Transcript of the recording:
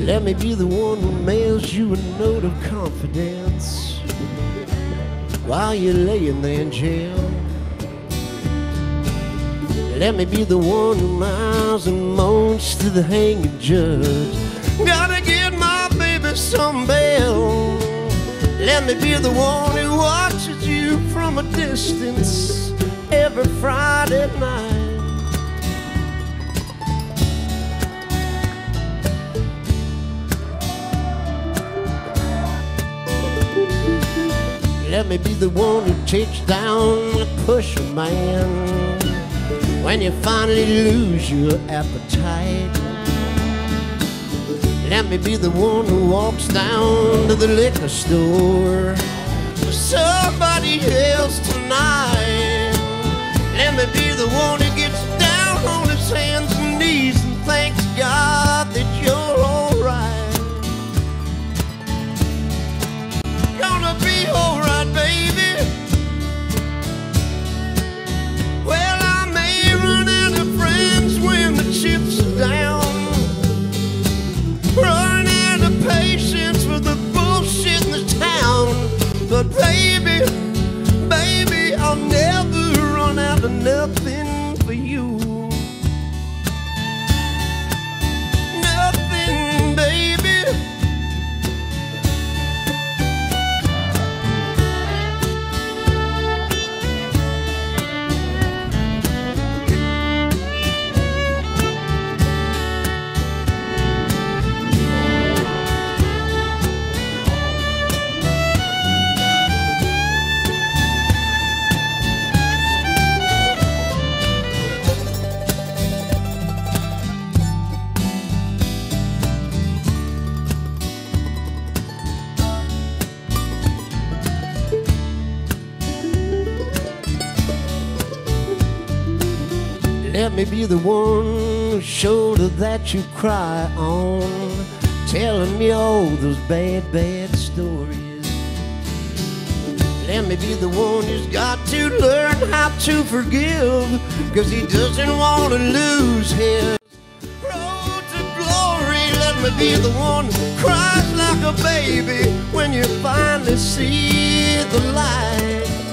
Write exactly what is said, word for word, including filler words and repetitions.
Let me be the one who mails you a note of confidence while you're laying there in jail. Let me be the one who miles and moans to the hanging judge, gotta get my baby some bail. Let me be the one who watches you from a distance every Friday night. Let me be the one who takes down a pusher man when you finally lose your appetite. Let me be the one who walks down to the liquor store for somebody else tonight. Let me be the one who gets down on his hands and knees and thanks God that you're alright. Gonna be alright, baby. Well, I may run out of friends when the chips are down, run out of patience with the bullshit in the town. But baby, baby, I'll never run out of nothing for you. Nothing, baby. Let me be the one shoulder that you cry on, telling me all those bad, bad stories. Let me be the one who's got to learn how to forgive, 'cause he doesn't want to lose his road to glory. Let me be the one who cries like a baby when you finally see the light.